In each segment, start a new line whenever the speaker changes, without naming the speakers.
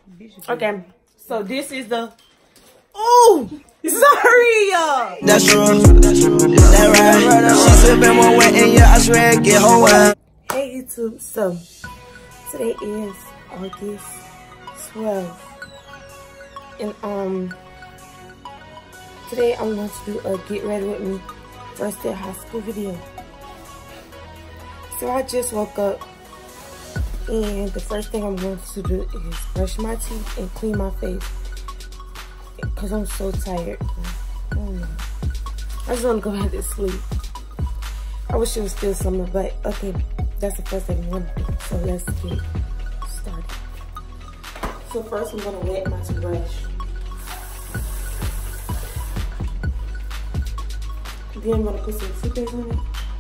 Okay, so this is the. Oh, sorry,
That's true. That's right. She sipping one wet and yeah, I swear get her wet.
Hey YouTube, so today is August 12th, and today I'm going to do a get ready with me first day of high school video. So I just woke up, and the first thing I'm going to do is brush my teeth and clean my face because I'm so tired. I just want to go back to sleep. I wish it was still summer, but okay, that's the first thing I want to do. So let's get started. So first I'm going to wet my toothbrush. Then I'm going to put some toothpaste on it.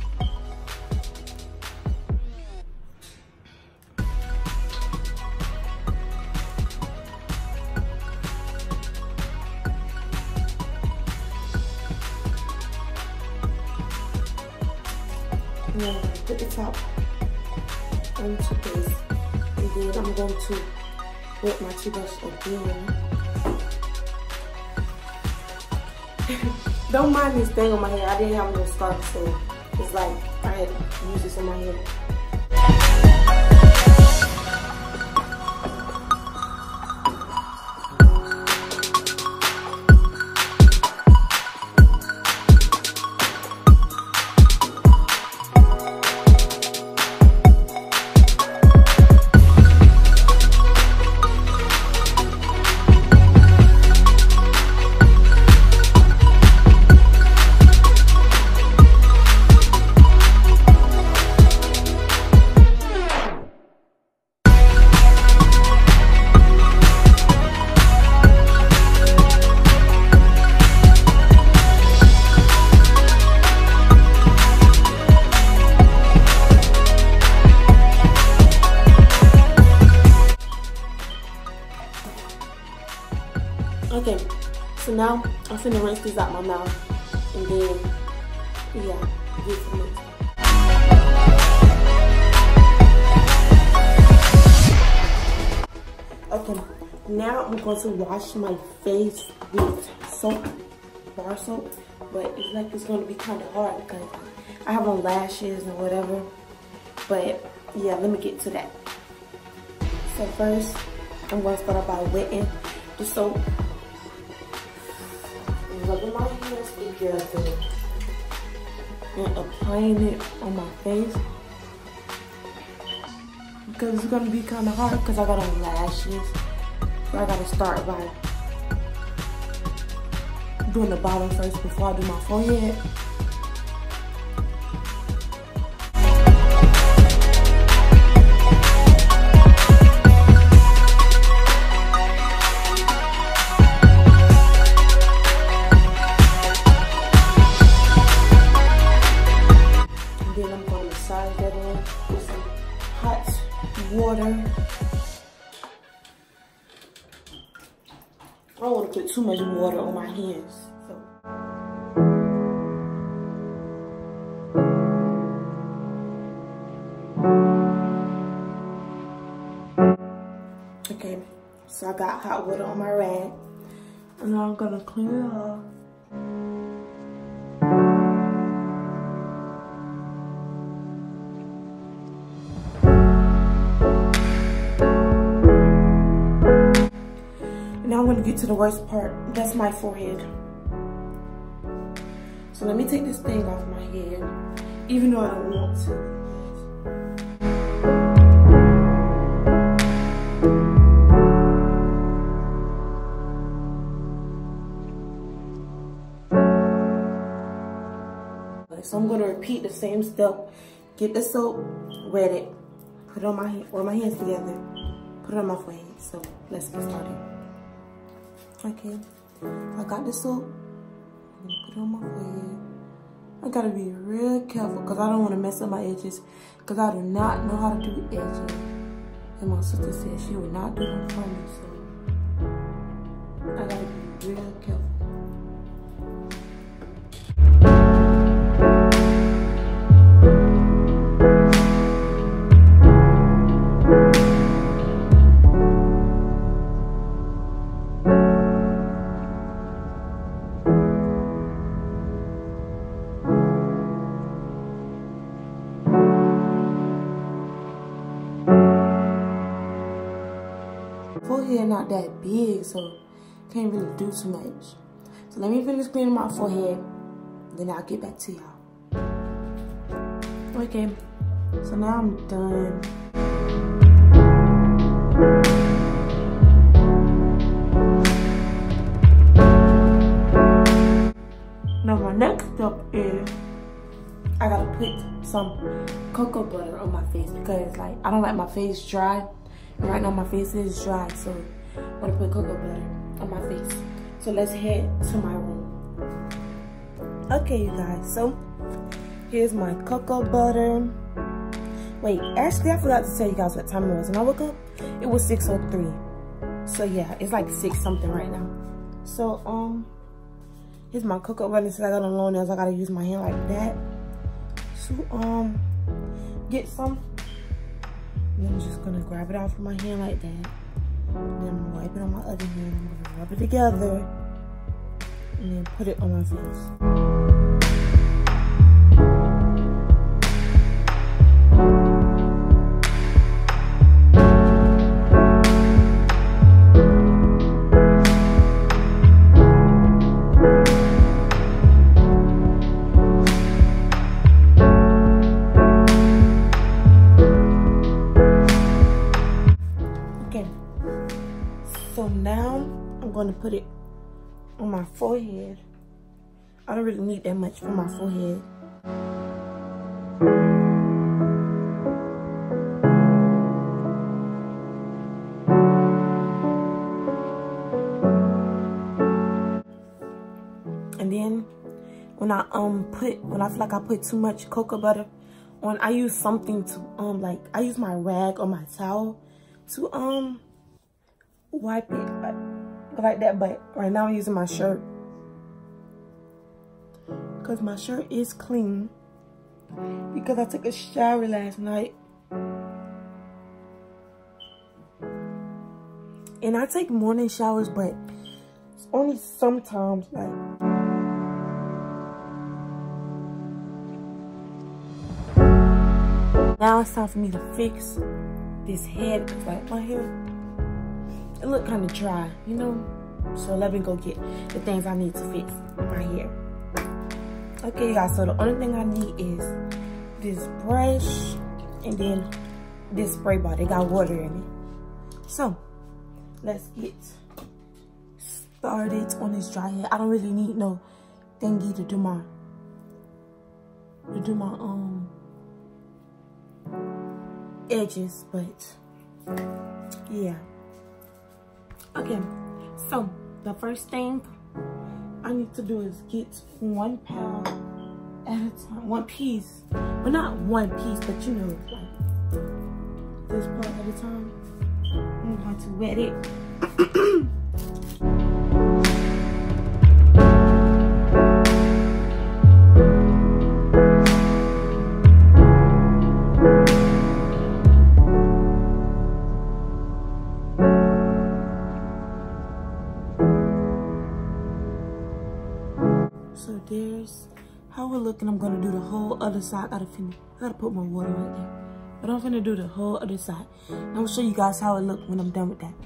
And then I'm going to put the top on the toothpaste. And then I'm going to wet my toothbrush again. Don't mind this thing on my hair. I didn't have no scarf, so it's like I had to use this on my hair. Okay, so now I'm finna rinse these out my mouth, and then, yeah, get some next. Okay, now I'm going to wash my face with soap, bar soap, but it's like it's going to be kind of hard because I have on lashes and whatever, but yeah, let me get to that. So first, I'm going to start by wetting the soap. Rubbing my hands together and applying it on my face because it's gonna be kind of hard because I got on lashes. So I gotta start by doing the bottom first before I do my forehead. Water. I don't want to put too much water on my hands. Okay, so I got hot water on my rag, and now I'm gonna clean it off. Now I'm going to get to the worst part. That's my forehead. So let me take this thing off my head, even though I don't want to. So I'm going to repeat the same step. Get the soap, wet it, put it on my hand, or my hands together, put it on my forehead. So let's get started. Okay, I got the soap. I'm gonna put it on my forehead. I gotta be real careful because I don't want to mess up my edges because I do not know how to do edges. And my sister said she would not do them for me, so I gotta be real careful. Forehead not that big, so can't really do too much. So let me finish cleaning my forehead, then I'll get back to y'all. Okay, so now I'm done. Now my next step is I gotta put some cocoa butter on my face because like I don't like my face dry. And right now my face is dry, so I'm gonna put cocoa butter on my face. So let's head to my room. Okay, you guys, so here's my cocoa butter. Wait, actually I forgot to tell you guys what time it was. When I woke up, it was 6:03. So yeah, it's like 6 something right now. So here's my cocoa butter. Since I got on long nails, I gotta use my hand like that to get some. And I'm just gonna grab it out from my hand like that. And then wipe it on my other hand. I'm gonna rub it together and then put it on my face. So now I'm going to put it on my forehead. I don't really need that much for my forehead. And then when I feel like I put too much cocoa butter on, I use something to like I use my rag or my towel to wipe it like that. But right now I'm using my shirt because my shirt is clean because I took a shower last night. And I take morning showers, but it's only sometimes. Like now it's time for me to fix this head because like my hair, it look kind of dry, you know? So let me go get the things I need to fix my hair. Okay, guys, so the only thing I need is this brush and then this spray bottle. It got water in it. So, let's get started on this dry hair. I don't really need no thingy to do my edges, but yeah. Okay, so the first thing I need to do is get 1 pound at a time, 1 piece. Well, not 1 piece, but you know, like this part at a time. I'm going to wet it. So there's how we're looking. I'm gonna do the whole other side. I gotta put more water right there. But I'm gonna do the whole other side. I'm gonna show you guys how it looks when I'm done with that.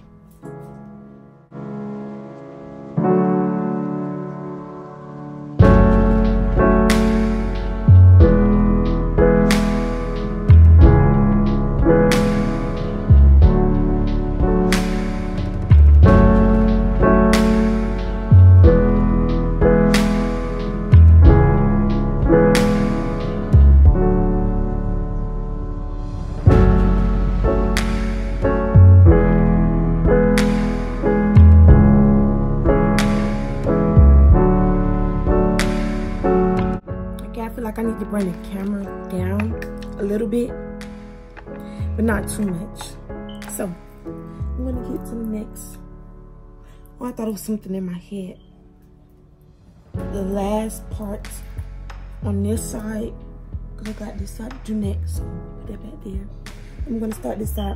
Like I need to bring the camera down a little bit, but not too much. So I'm gonna get to the next. Oh, I thought it was something in my head. The last part on this side, because I got this side to do next. So put that back there. I'm gonna start this side.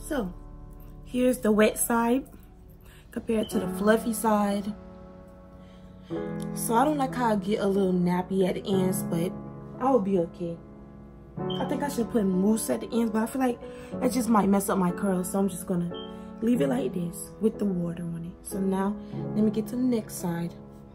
So here's the wet side compared to the fluffy side. So I don't like how I get a little nappy at the ends, but I will be okay. I think I should put mousse at the ends, but I feel like it just might mess up my curls, so I'm just gonna leave it like this with the water on it. So now let me get to the next side.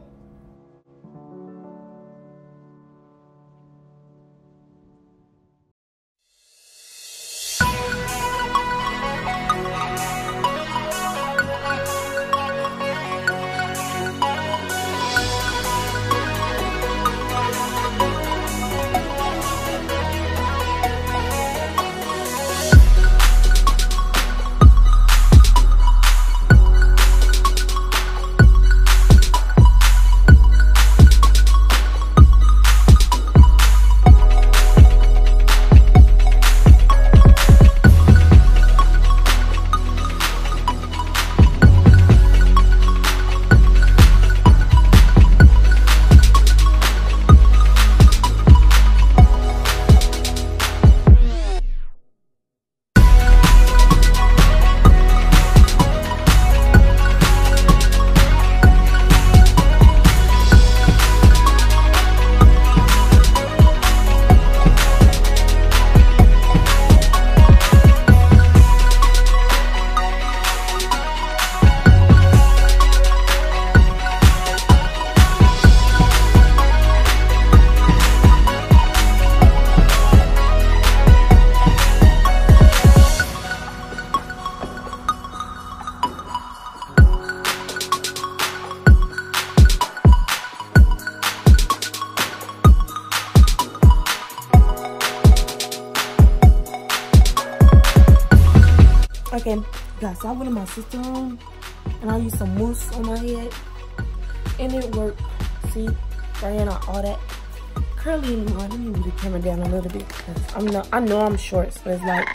Okay, guys, so I went in my sister's room and I used some mousse on my head and it worked. See, right here, not all that curly anymore. Let me move the camera down a little bit because I know I'm short, so it's like,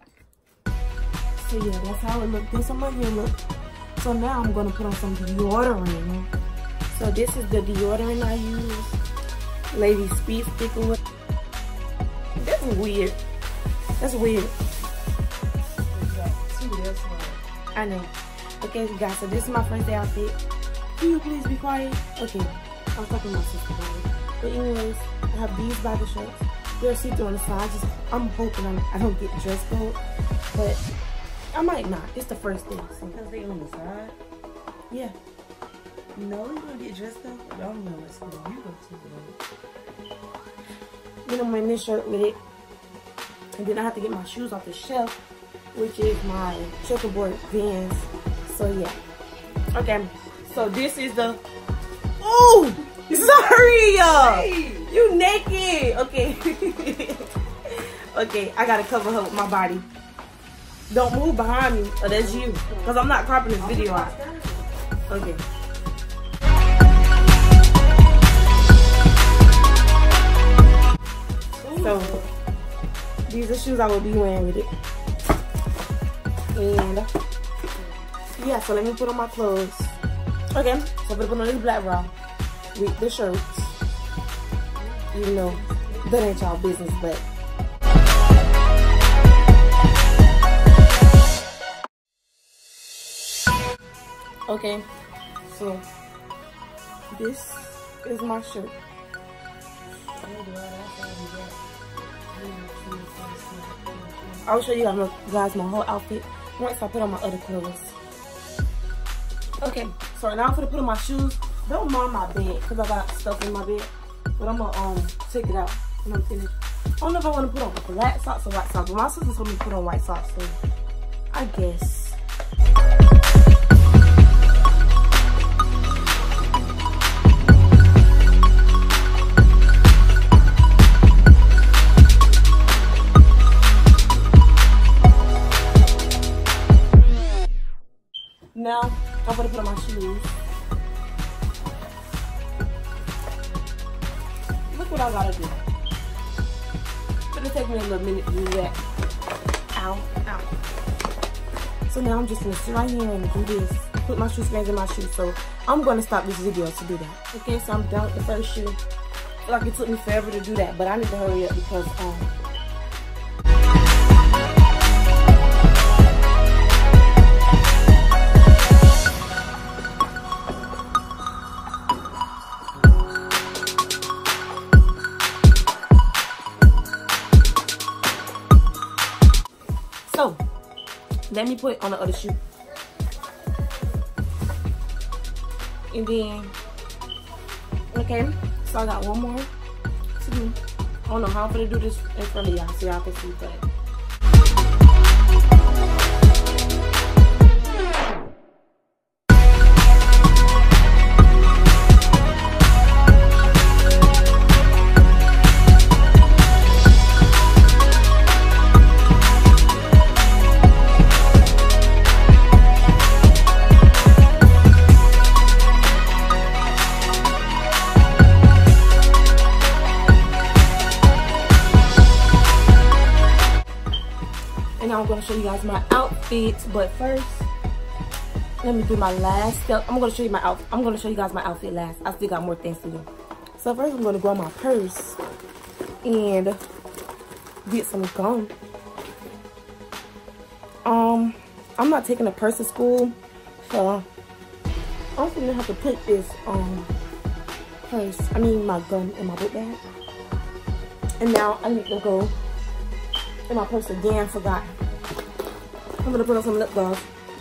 so yeah, that's how it looked. That's how my hair looked. So now I'm gonna put on some deodorant. So this is the deodorant I use, Lady Speed Stick or what. That's weird. That's weird. I know. Okay, guys, so this is my first day outfit. Can you please be quiet? Okay, I was talking to my sister about it. But anyways, I have these biker shorts. They're see-through on the side. I'm hoping I don't get dress code, but I might not. It's the first day. So.
Because they on the side?
Yeah.
No, you're going to get dressed up? I don't know what school you go to.
Then I'm wearing this shirt with it. And then I have to get my shoes off the shelf, which is my checkerboard Vans. So yeah. Okay. So this is the. Oh, sorry,
Hey.
You naked. Okay. Okay. I gotta cover her with my body. Don't move behind me, or that's you, cause I'm not cropping this video out. Okay. So these are shoes I will be wearing with it. And yeah, so let me put on my clothes. Okay, so I'm gonna put on this black bra with the shirts. Even though that ain't y'all business, but okay, so this is my shirt. I'll show you guys my whole outfit once I put on my other clothes. Okay, so now I'm gonna put on my shoes. Don't mind my bed because I got stuff in my bed, but I'm gonna take it out when I'm finished. I don't know if I want to put on black socks or white socks, but my sister told me to put on white socks, so I guess. Now, I'm gonna put on my shoes. Look what I gotta do. It's gonna take me a little minute to do that. Ow, ow. So now I'm just gonna sit right here and do this. Put my shoe strings in my shoes. So I'm gonna stop this video to do that. Okay, so I'm done with the first shoe. I feel like it took me forever to do that, but I need to hurry up because Let me put on the other shoe. And then, okay, so I got one more to do. I don't know how I'm gonna do this in front of y'all so y'all can see, but. I'm gonna show you guys my outfit, but first let me do my last step. I'm gonna show you my outfit. I'm gonna show you guys my outfit last. I still got more things to do. So first I'm gonna grab my purse and get some gum. I'm not taking a purse to school, so I'm gonna have to put this my gum in my book bag. And now I need to go in my purse again. Forgot. I'm gonna put on some lip gloss.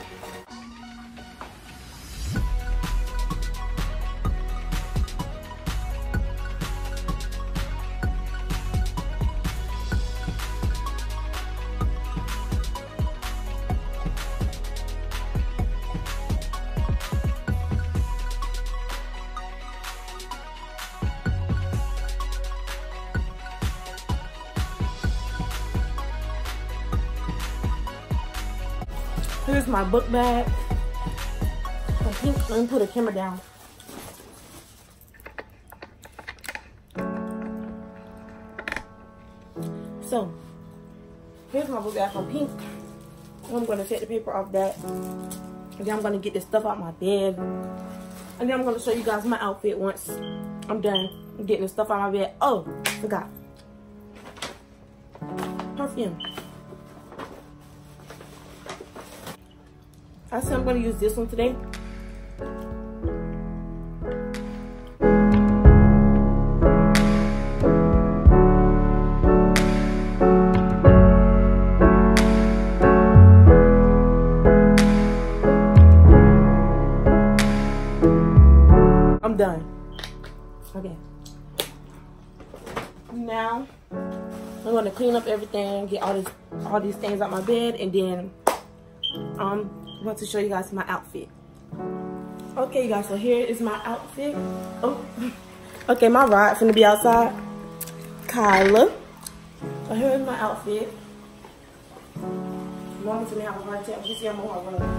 Here's my book bag. I think let me put the camera down. So here's my book bag from Pink. I'm gonna take the paper off that. And then I'm gonna get this stuff out my bed. And then I'm gonna show you guys my outfit once I'm done getting the stuff out my bed. Oh, forgot. Perfume. I said I'm going to use this one today. I'm done. Okay. Now I'm going to clean up everything, get all these things out my bed, and then I want to show you guys my outfit. Okay, you guys, so here is my outfit. Oh, okay, my ride finna be outside. Kyla. So here is my outfit. Mama finna have a hard time. You see I'm on my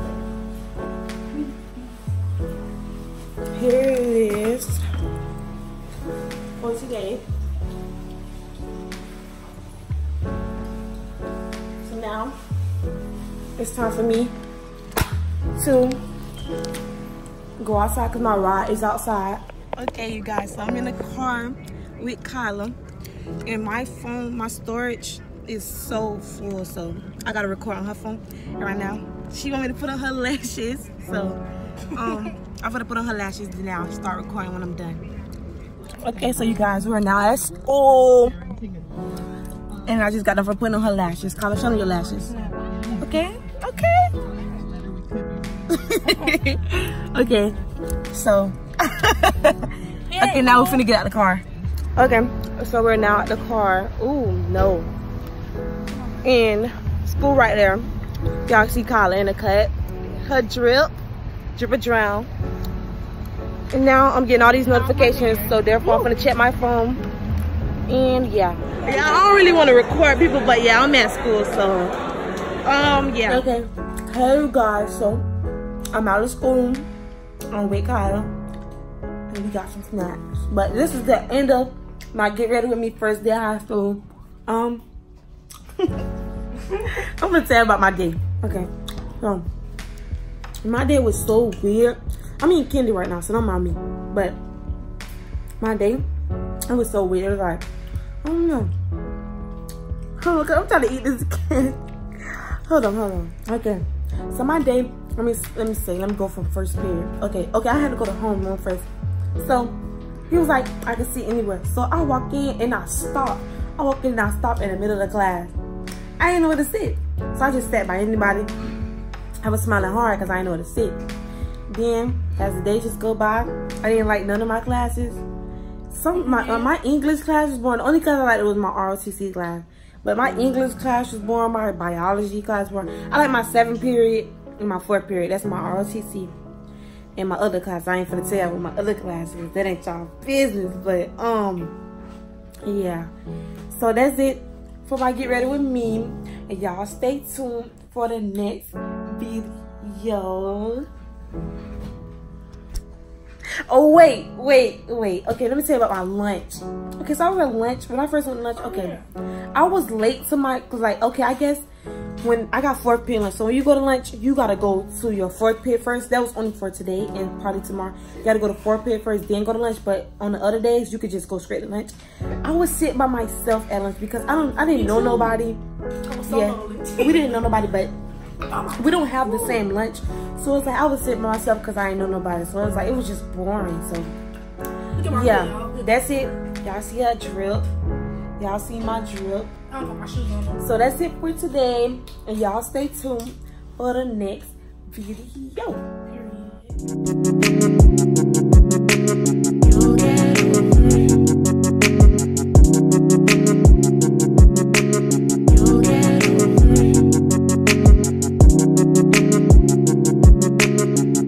run. Here it is for today. So now it's time for me to go outside because my ride is outside. Okay, you guys, so I'm in the car with Kyla, and my phone, my storage is so full, so I gotta record on her phone. And right now, she want me to put on her lashes, so I'm gonna put on her lashes now. Start recording when I'm done. Okay, so you guys, we're now at school, and I just got done for putting on her lashes. Kyla, show me your lashes. Okay, okay. Okay, so okay, now we're finna get out the car. Okay, so we're now at the car. Ooh, no. In school right there. Y'all see Kyla in the cut. Her drip a drown. And now I'm getting all these notifications, so therefore I'm gonna check my phone. And yeah, I don't really want to record people, but yeah, I'm at school, so yeah. Okay, hey guys, so I'm out of school. I'm with Kyla, and we got some snacks. But this is the end of my get ready with me first day of high school. I'm gonna tell you about my day. Okay, so my day was so weird. I'm eating candy right now, so don't mind me. But my day, it was so weird. It was like, I don't know. Hold on, I'm trying to eat this candy. Hold on. Okay, so my day. Let me go from first period. Okay, I had to go to homeroom first. So he was like, I can sit anywhere. So I walk in and I stop. I walk in and I stop in the middle of the class. I didn't know where to sit. So I just sat by anybody. I was smiling hard because I didn't know to sit. Then, as the days just go by, I didn't like none of my classes. My English class was boring. The only class I liked was my ROTC class. But my English class was boring. My biology class was boring. I like my 7th period and my 4th period. That's my ROTC. And my other class, I ain't finna tell what my other class is. That ain't y'all business. But, yeah. So that's it for my Get Ready With Me. And y'all stay tuned for the next video. Oh, wait. Okay, let me tell you about my lunch. Okay, so I was at lunch. When I first went to lunch, okay, I was late to my, cause like, okay, I guess when I got 4th period lunch. So when you go to lunch, you gotta go to your 4th period first. That was only for today and probably tomorrow. You gotta go to 4th period first, then go to lunch. But on the other days, you could just go straight to lunch. I was sitting by myself at lunch because I didn't know nobody. Yeah, we didn't know nobody, but we don't have the same lunch. So it's like I was sitting by myself because I ain't know nobody. So it was like, it was just boring. So yeah, that's it. Y'all see her drip. Y'all see my drip. So that's it for today. And y'all stay tuned for the next video. Period.